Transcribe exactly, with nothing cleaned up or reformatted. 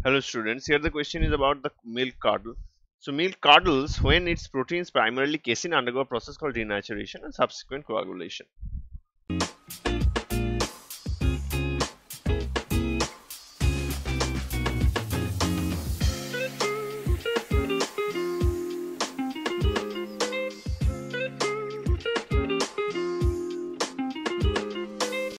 Hello students, here the question is about the milk curdle. So milk curdles when its proteins, primarily casein, undergo a process called denaturation and subsequent coagulation.